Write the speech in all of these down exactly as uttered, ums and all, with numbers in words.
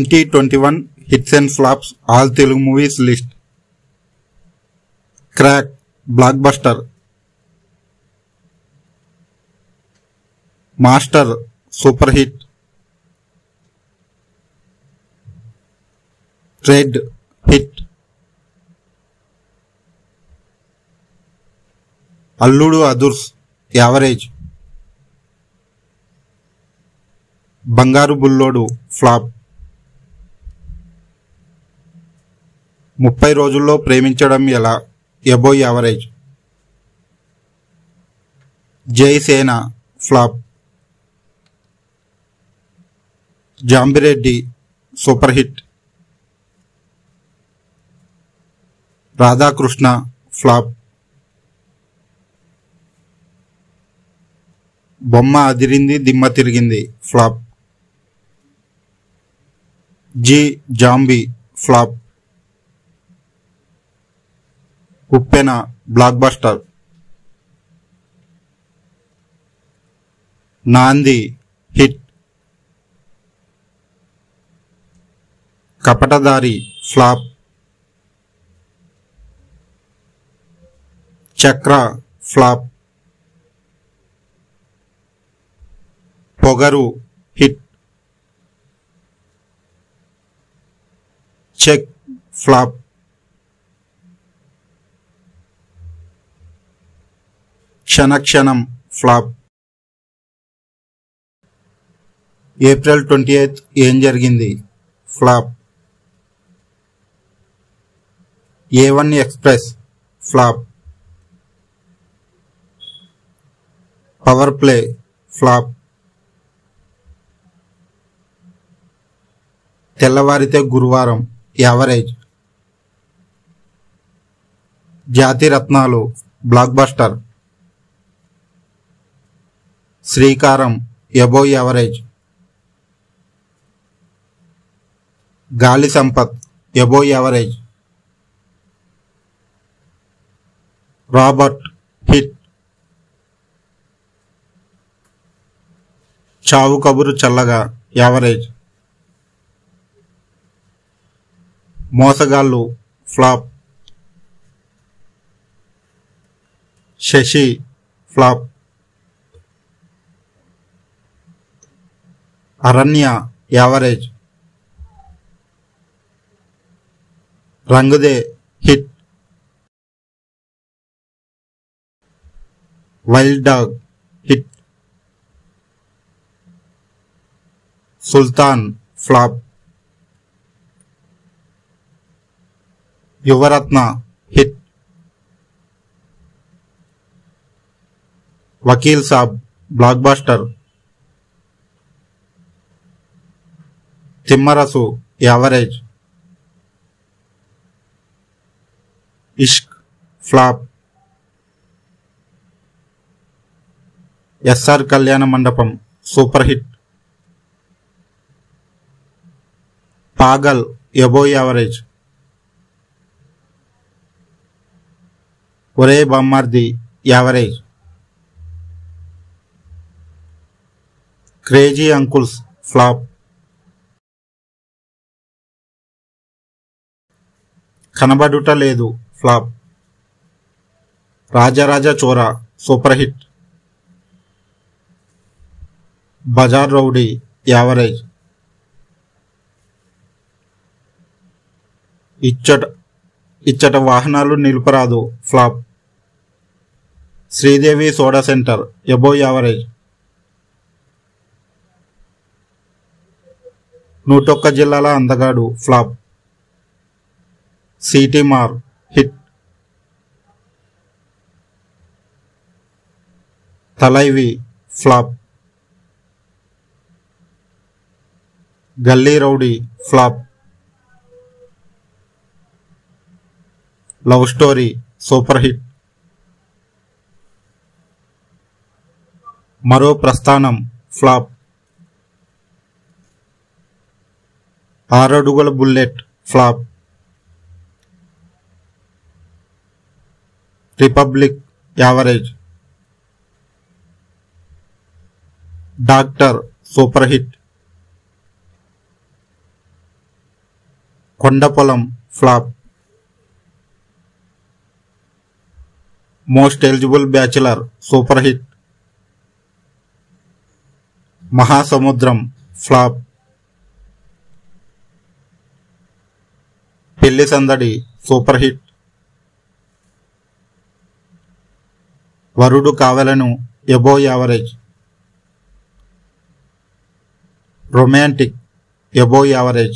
twenty twenty-one hits and flops all Telugu movies list. Crack blockbuster. Master super hit. Red hit. Alludu Adurs average. బంగారు Bullodu flop. ముప్పై రోజుల్లో ప్రేమించడం ఎలా above average. Jai Sena flop. Zombie Reddy super hit. Radhakrishna flop. Bomma Adirindi Dimma Thirigindi flop. Z zombie flop. Uppena blockbuster. Naandhi hit. Kapatadhaari flop. Chakra flop. Pogaru hit. Check flop. Kshanakshanam flop. April twenty eighth ఏం జరిగింది flop. A one express flop. Power play flop. Thellavarithe Guruvaram average. Jathi Ratnalu blockbuster. Sreekaram above average. Gaali Sampath above average. Robert hit. Chaavu Kaburu Challaga average. Mosagallu flop. Sashi flop. అరణ్య average. Rangde hit. Wild dog hit. Sultan flop. Yuvarathna hit. Vakeel Saab blockbuster. Thimmarusu average. Ishq flop. S R Kalyana Mandapam super hit. Paagal above average. Ore Bammardhi average. Crazy uncles flop. Kanabadutaledu flop. Rajaraja Chora super hit. Bazaar rowdy average. Ichata Ichata Vahanalu Niluparadu flop. Sridevi soda centre above average. Nootokka Jillala Andagadu flop. Seeti Maar hit. Thalaivii flop. Gully rowdy flop. Love story super hit. మరో ప్రస్థానం flop. Aaradugula bullet flop. Republic average. Doctor super hit. Kondapolam flop. Most eligible bachelor super hit. Mahasamudram flop. Pelli Sandadi super hit. Varudu Kavalenu above average. Romantic above average.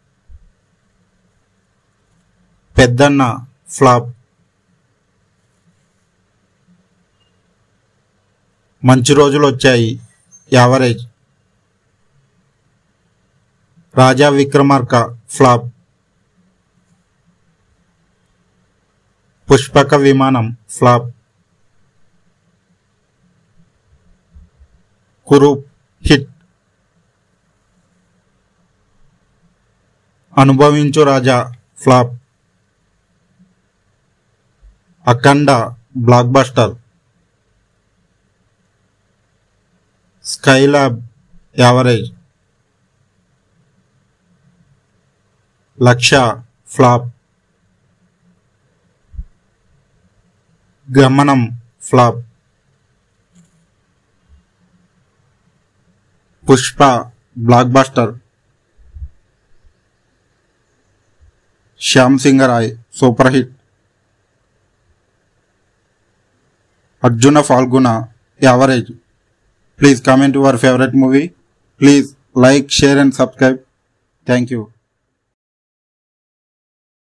Peddanna flop. Manchi Rojulu Vachayi average. Raja Vikramarka flop. Pushpaka Vimanam flop. Kurup hit. Anubhavinchu Raja flop. Akhanda blockbuster. Skylab average. Lakshya flop. Gamanam flop. Pushpa blockbuster. Shyam Singharoy super hit. Arjuna Phalguna average. Please comment your favorite movie. Please like, share and subscribe. Thank you.